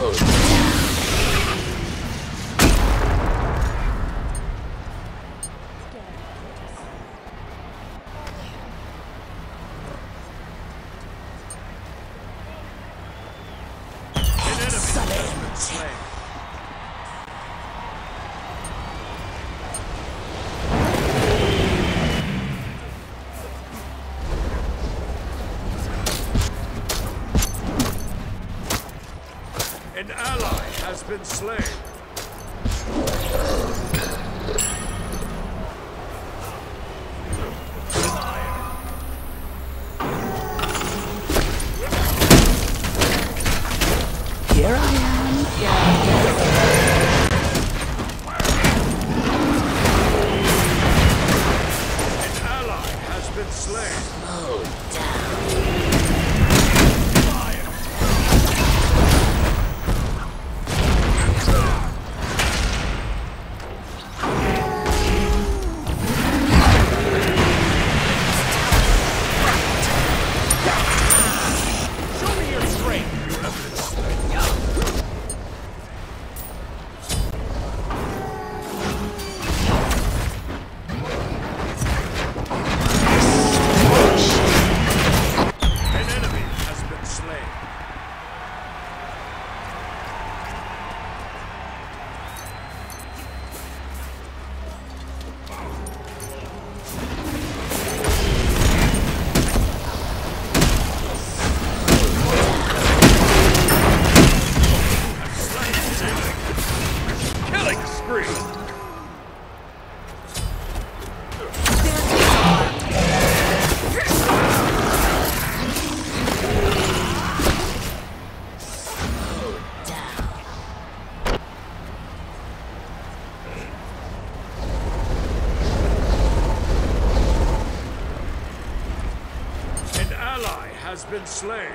An ally has been slain. Here I am. An ally has been slain. Slow down. Has been slain.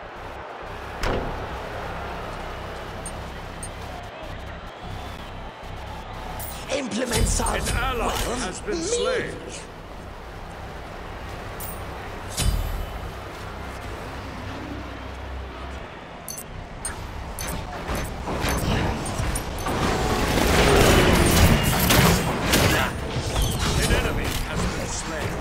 Implements of An ally has been slain. An enemy has been slain.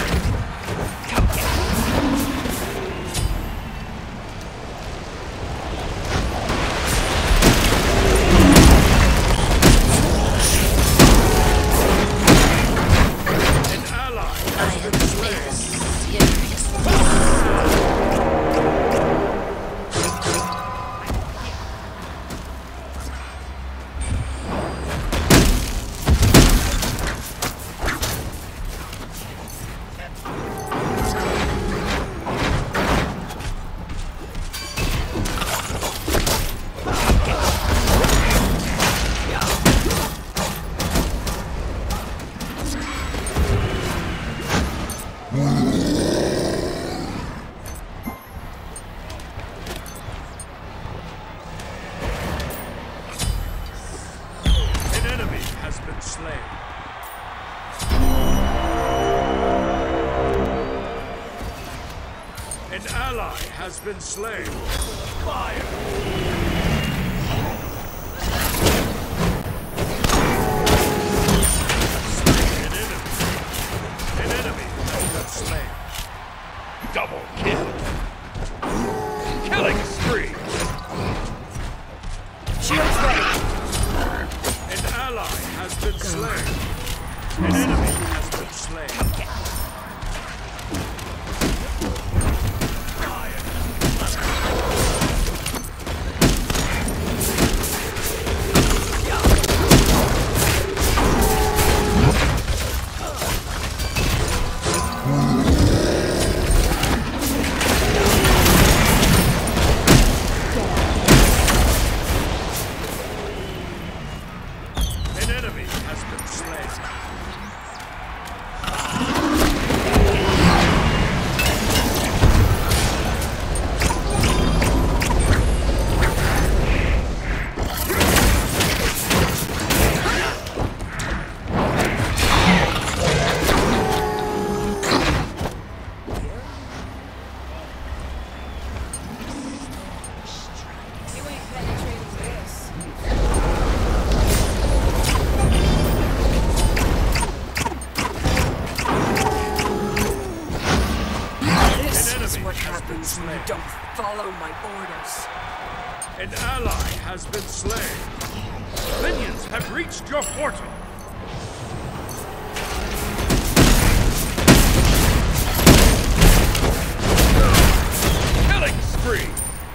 An ally has been slain. Fire! An enemy has been slain. Double kill. Killing spree. Shields ready. An ally has been slain. An enemy has been slain. An enemy has been slain. Don't follow my orders. An ally has been slain. Minions have reached your portal. Killing spree.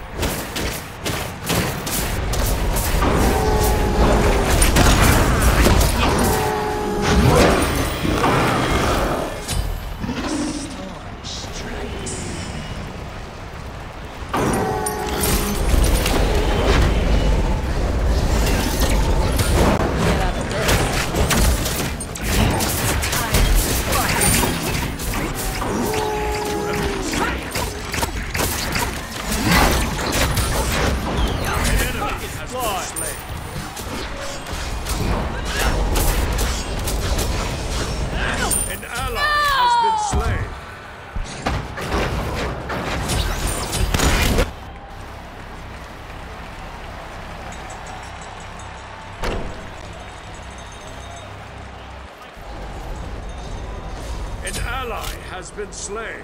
An ally has been slain. An ally has been slain.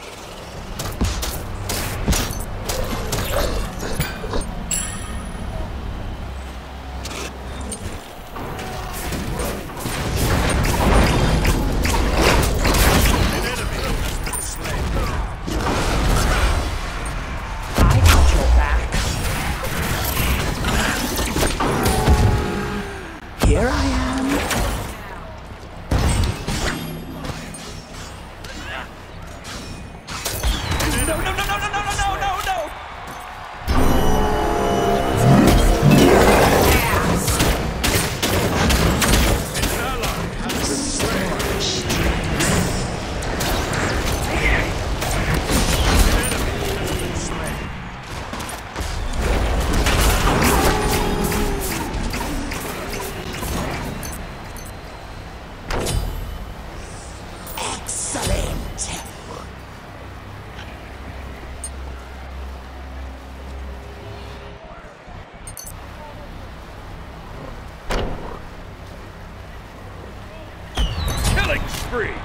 Here I am. No, no, no, no, no, no, no, no, no! An ally has been slain. An enemy has been slain. Excellent. Killing spree.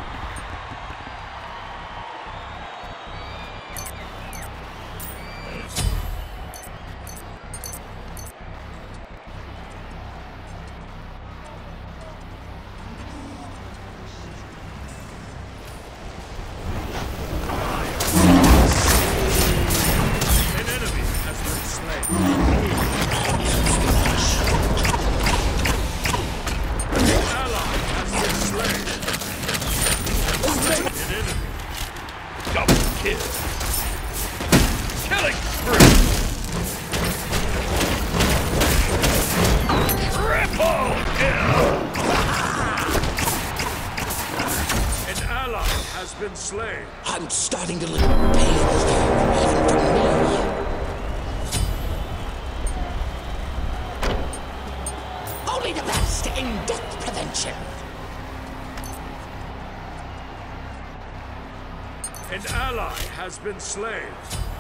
An enemy has been slain. An ally has been slain. An enemy. Double kill. Killing spree. Triple kill. An ally has been slain. I'm starting to look pale, even for me. Only the best in death prevention. An ally has been slain.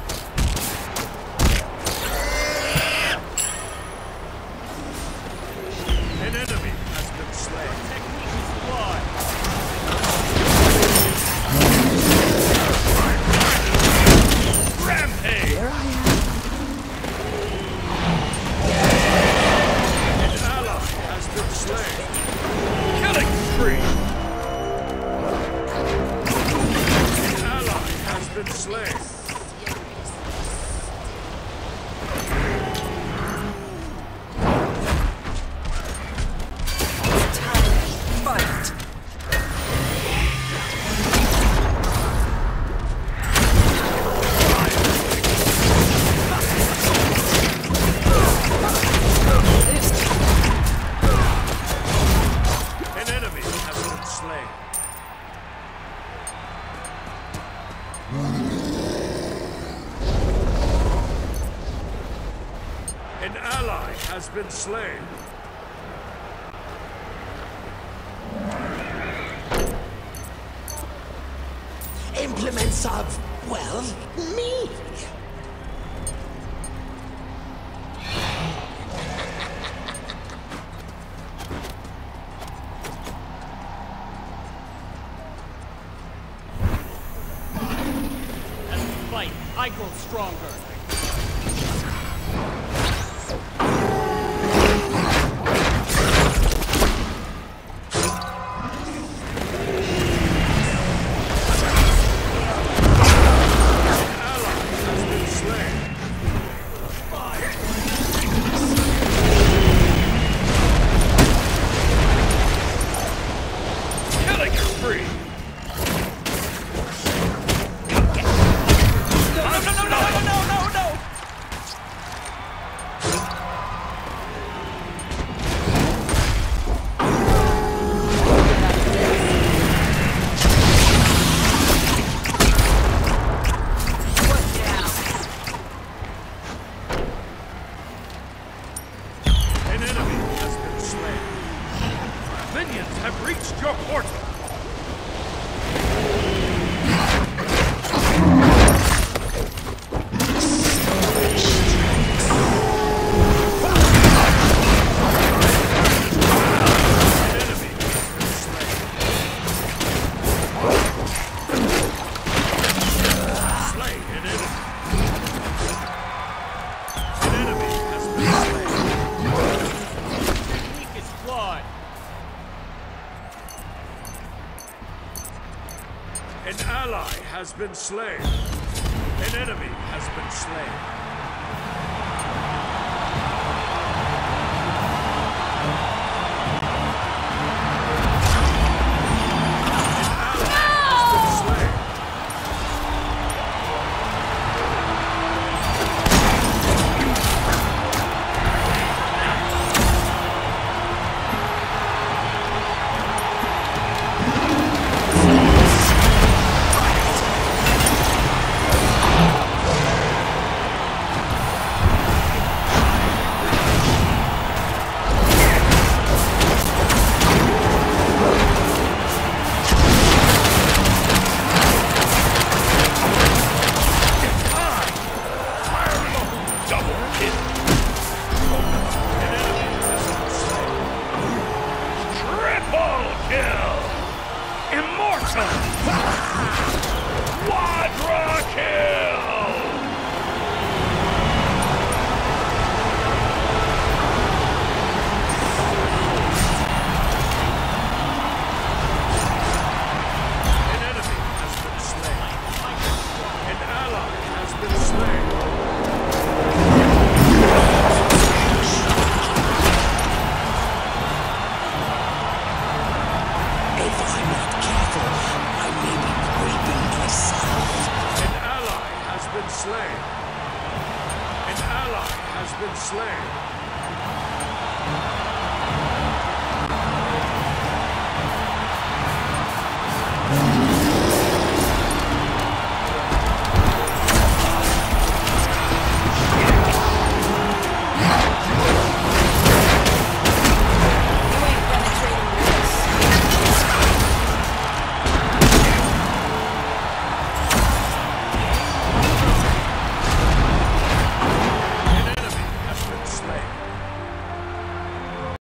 An enemy has been slain. Rampage! Here I am. An ally has been slain. Killing spree! An ally has been slain. Fight! An enemy has been slain. An ally has been slain. Implements of, well, me. Fight! I grow stronger. Killing is free. No! An enemy has been slain. Minions have reached your portal. An ally has been slain. An enemy has been slain. Quadra kill! An enemy has been slain. An ally has been slain. If I'm not careful, I may be breaking myself. An ally has been slain. An ally has been slain.